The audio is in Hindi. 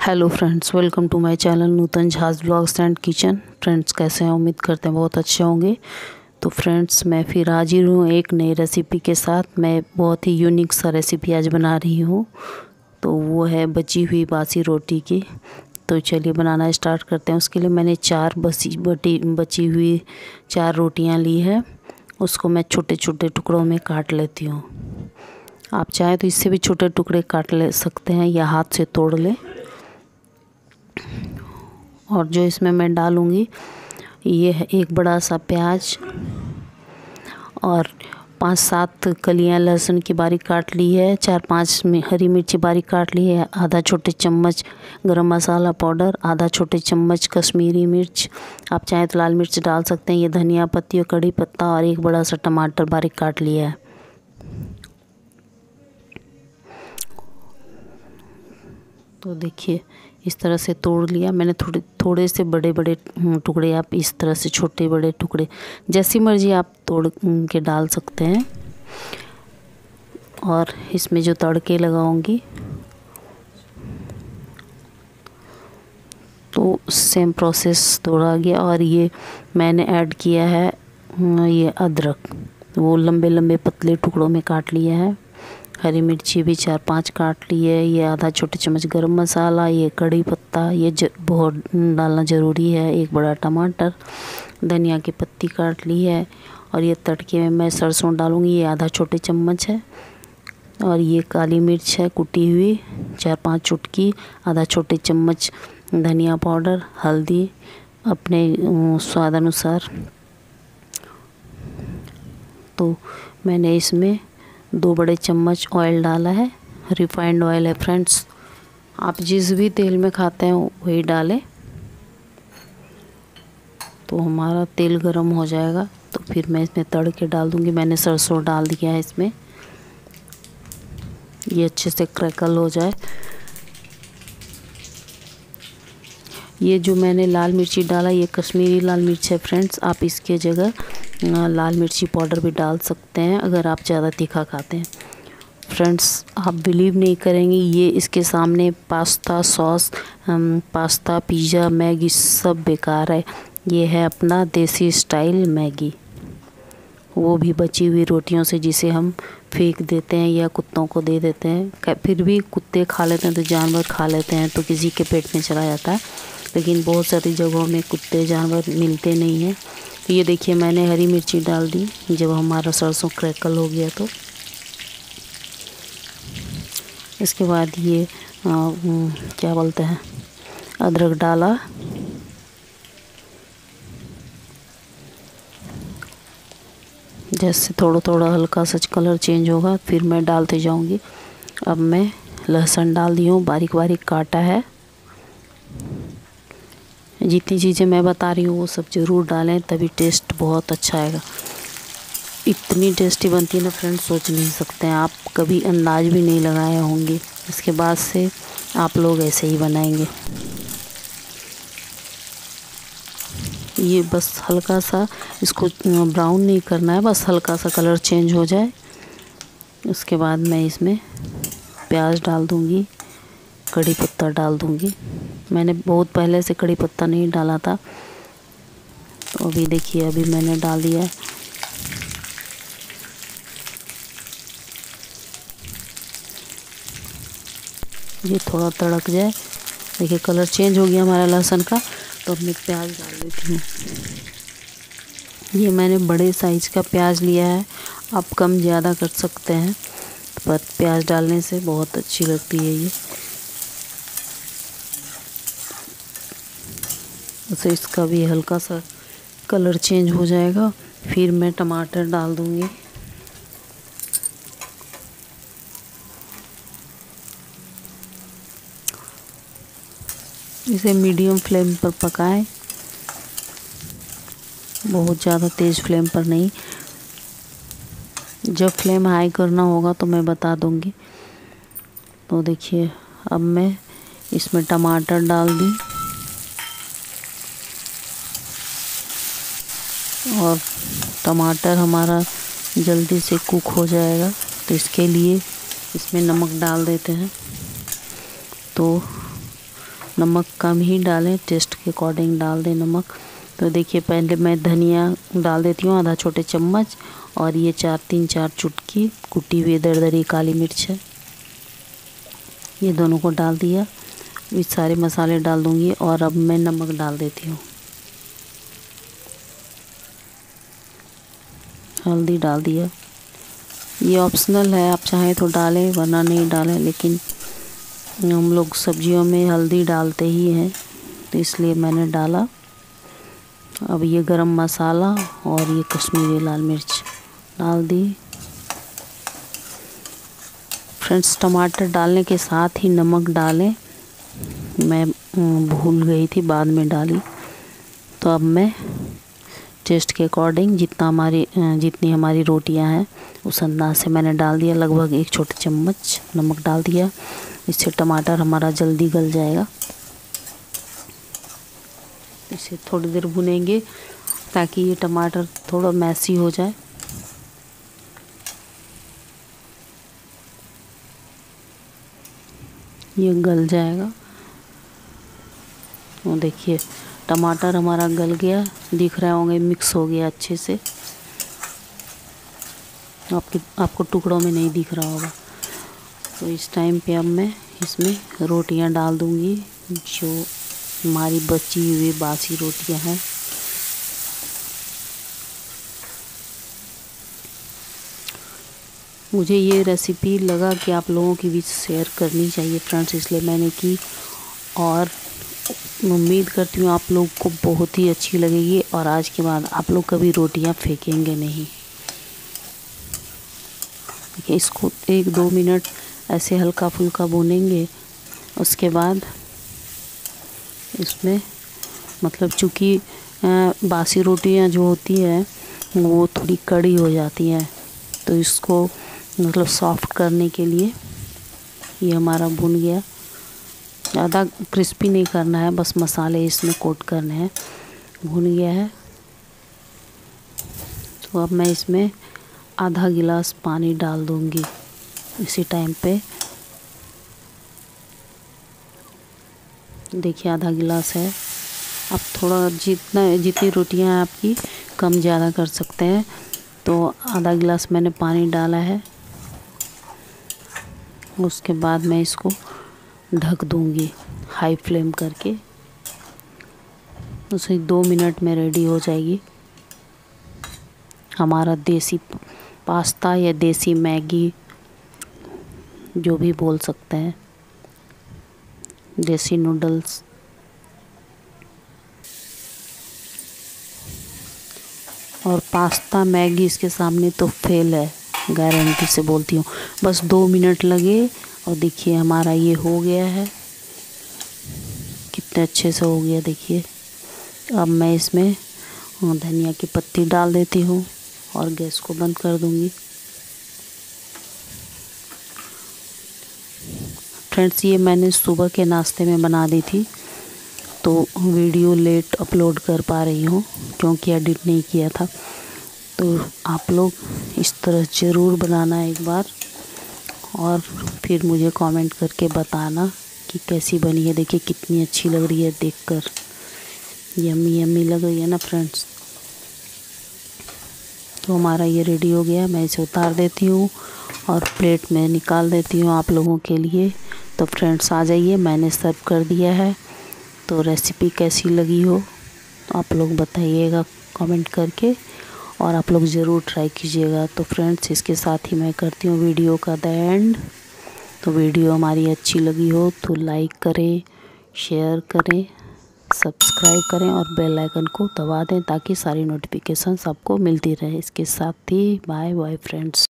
Hello friends, welcome to my channel Nutan झाज ब्लॉग्स एंड किचन। फ्रेंड्स, कैसे हैं? उम्मीद करते हैं बहुत अच्छे होंगे। तो फ्रेंड्स, मैं फिर हाजिर हूँ एक नई रेसिपी के साथ। मैं बहुत ही यूनिक सा रेसिपी आज बना रही हूँ। तो वो है बची हुई बासी रोटी की। तो चलिए बनाना स्टार्ट करते हैं। उसके लिए मैंने बची हुई 4 रोटियाँ ली है। उसको मैं छोटे छोटे टुकड़ों में काट लेती हूँ। आप चाहें तो इससे भी छोटे टुकड़े काट ले सकते हैं या हाथ से तोड़ लें। और जो इसमें मैं डालूँगी ये है एक बड़ा सा प्याज और 5-7 कलियां लहसुन की बारीक काट ली है। 4-5 हरी मिर्ची बारीक काट ली है। आधा छोटे चम्मच गरम मसाला पाउडर, आधा छोटे चम्मच कश्मीरी मिर्च, आप चाहें तो लाल मिर्च डाल सकते हैं। ये धनिया पत्ती और कड़ी पत्ता और एक बड़ा सा टमाटर बारीक काट लिया है। तो देखिए इस तरह से तोड़ लिया मैंने। थोड़े से बड़े बड़े टुकड़े, आप इस तरह से छोटे बड़े टुकड़े जैसी मर्जी आप तोड़ के डाल सकते हैं। और इसमें जो तड़के लगाऊंगी तो सेम प्रोसेस दोहरा गया। और ये मैंने ऐड किया है ये अदरक, वो लंबे लंबे पतले टुकड़ों में काट लिया है। हरी मिर्ची भी 4-5 काट ली है। ये आधा छोटे चम्मच गरम मसाला, ये कड़ी पत्ता, ये बहुत डालना ज़रूरी है। एक बड़ा टमाटर, धनिया की पत्ती काट ली है। और ये तड़के में मैं सरसों डालूँगी, ये आधा छोटे चम्मच है। और ये काली मिर्च है कुटी हुई 4-5 चुटकी, आधा छोटे चम्मच धनिया पाउडर, हल्दी अपने स्वाद अनुसार। तो मैंने इसमें 2 बड़े चम्मच ऑयल डाला है। रिफाइंड ऑयल है फ्रेंड्स, आप जिस भी तेल में खाते हैं वही डालें। तो हमारा तेल गरम हो जाएगा तो फिर मैं इसमें तड़के डाल दूंगी। मैंने सरसों डाल दिया है इसमें, ये अच्छे से क्रैकल हो जाए। ये जो मैंने लाल मिर्ची डाला ये कश्मीरी लाल मिर्च है फ्रेंड्स। आप इसके जगह लाल मिर्ची पाउडर भी डाल सकते हैं अगर आप ज़्यादा तीखा खाते हैं। फ्रेंड्स, आप बिलीव नहीं करेंगे, ये इसके सामने pasta sauce, pasta, pizza, Maggi सब बेकार है। ये है अपना देसी स्टाइल मैगी, वो भी बची हुई रोटियों से, जिसे हम फेंक देते हैं या कुत्तों को दे देते हैं। फिर भी कुत्ते खा लेते हैं तो जानवर खा लेते हैं तो किसी के पेट में चला जाता है। लेकिन बहुत सारी जगहों में कुत्ते जानवर मिलते नहीं हैं। तो ये देखिए मैंने हरी मिर्ची डाल दी जब हमारा सरसों क्रैकल हो गया। तो इसके बाद ये क्या बोलते हैं, अदरक डाला। जैसे थोड़ा थोड़ा हल्का सा कलर चेंज होगा फिर मैं डालते जाऊंगी। अब मैं लहसुन डाल दी हूँ, बारीक बारीक काटा है। जितनी चीज़ें मैं बता रही हूँ वो सब ज़रूर डालें, तभी टेस्ट बहुत अच्छा आएगा। इतनी टेस्टी बनती है ना फ्रेंड्स, सोच नहीं सकते हैं आप, कभी अंदाज भी नहीं लगाए होंगे। इसके बाद से आप लोग ऐसे ही बनाएंगे। ये बस हल्का सा इसको ब्राउन नहीं करना है, बस हल्का सा कलर चेंज हो जाए। उसके बाद मैं इसमें प्याज डाल दूँगी, कड़ी पत्ता डाल दूँगी। मैंने बहुत पहले से कड़ी पत्ता नहीं डाला था, तो अभी देखिए अभी मैंने डाल दिया है। ये थोड़ा तड़क जाए, देखिए कलर चेंज हो गया हमारा लहसुन का। तो अब मैं प्याज डाल देती हूँ। ये मैंने बड़े साइज़ का प्याज लिया है, आप कम ज़्यादा कर सकते हैं, पर प्याज डालने से बहुत अच्छी लगती है ये। तो इसका भी हल्का सा कलर चेंज हो जाएगा, फिर मैं टमाटर डाल दूँगी। इसे मीडियम फ्लेम पर पकाएं, बहुत ज़्यादा तेज़ फ्लेम पर नहीं। जब फ्लेम हाई करना होगा तो मैं बता दूँगी। तो देखिए अब मैं इसमें टमाटर डाल दी और टमाटर हमारा जल्दी से कुक हो जाएगा, तो इसके लिए इसमें नमक डाल देते हैं। तो नमक कम ही डालें, टेस्ट के अकॉर्डिंग डाल दें नमक। तो देखिए पहले मैं धनिया डाल देती हूँ आधा छोटे चम्मच, और ये 4 चुटकी कुटी हुई दरदरी काली मिर्च है, ये दोनों को डाल दिया। ये सारे मसाले डाल दूँगी और अब मैं नमक डाल देती हूँ। हल्दी डाल दिया, ये ऑप्शनल है, आप चाहें तो डालें वरना नहीं डालें, लेकिन हम लोग सब्जियों में हल्दी डालते ही हैं तो इसलिए मैंने डाला। अब ये गरम मसाला और ये कश्मीरी लाल मिर्च डाल दी। फ्रेंड्स टमाटर डालने के साथ ही नमक डालें, मैं भूल गई थी, बाद में डाली। तो अब मैं टेस्ट के अकॉर्डिंग जितनी हमारी रोटियां हैं उस अंदाज से मैंने डाल दिया, लगभग 1 छोटे चम्मच नमक डाल दिया। इससे टमाटर हमारा जल्दी गल जाएगा। इसे थोड़ी देर भुनेंगे ताकि ये टमाटर थोड़ा मैसी हो जाए। ये गल जाएगा। और देखिए टमाटर हमारा गल गया, दिख रहे होंगे, मिक्स हो गया अच्छे से, आपको टुकड़ों में नहीं दिख रहा होगा। तो इस टाइम पे अब मैं इसमें रोटियां डाल दूंगी, जो हमारी बची हुई बासी रोटियां हैं। मुझे ये रेसिपी लगा कि आप लोगों के बीच शेयर करनी चाहिए फ्रेंड्स, इसलिए मैंने की, और उम्मीद करती हूँ आप लोग को बहुत ही अच्छी लगेगी और आज के बाद आप लोग कभी रोटियां फेंकेंगे नहीं। इसको 1-2 मिनट ऐसे हल्का फुल्का भूनेंगे। उसके बाद इसमें मतलब चूँकि बासी रोटियां जो होती है वो थोड़ी कड़ी हो जाती हैं, तो इसको मतलब सॉफ्ट करने के लिए ये हमारा भुन गया। ज़्यादा क्रिस्पी नहीं करना है, बस मसाले इसमें कोट करने हैं। भुन गया है। तो अब मैं इसमें आधा गिलास पानी डाल दूंगी इसी टाइम पे। देखिए आधा गिलास है। आप थोड़ा जितनी रोटियां हैं आपकी कम ज़्यादा कर सकते हैं। तो आधा गिलास मैंने पानी डाला है। उसके बाद मैं इसको ढक दूंगी हाई फ्लेम करके। उसे 2 मिनट में रेडी हो जाएगी हमारा देसी पास्ता या देसी मैगी, जो भी बोल सकते हैं, देसी नूडल्स। और पास्ता मैगी इसके सामने तो फेल है, गारंटी से बोलती हूँ। बस 2 मिनट लगे और देखिए हमारा ये हो गया है, कितने अच्छे से हो गया देखिए। अब मैं इसमें धनिया की पत्ती डाल देती हूँ और गैस को बंद कर दूँगी। फ्रेंड्स ये मैंने सुबह के नाश्ते में बना दी थी, तो वीडियो लेट अपलोड कर पा रही हूँ क्योंकि एडिट नहीं किया था। तो आप लोग इस तरह ज़रूर बनाना एक बार, और फिर मुझे कमेंट करके बताना कि कैसी बनी है। देखिए कितनी अच्छी लग रही है देखकर, यम्मी यम्मी लग रही है ना फ्रेंड्स। तो हमारा ये रेडी हो गया। मैं इसे उतार देती हूँ और प्लेट में निकाल देती हूँ आप लोगों के लिए। तो फ्रेंड्स आ जाइए, मैंने सर्व कर दिया है। तो रेसिपी कैसी लगी हो तो आप लोग बताइएगा कमेंट करके, और आप लोग ज़रूर ट्राई कीजिएगा। तो फ्रेंड्स इसके साथ ही मैं करती हूँ वीडियो का द एंड। तो वीडियो हमारी अच्छी लगी हो तो लाइक करें, शेयर करें, सब्सक्राइब करें और बेल आइकन को दबा दें ताकि सारी नोटिफिकेशंस आपको मिलती रहे। इसके साथ ही बाय बाय फ्रेंड्स।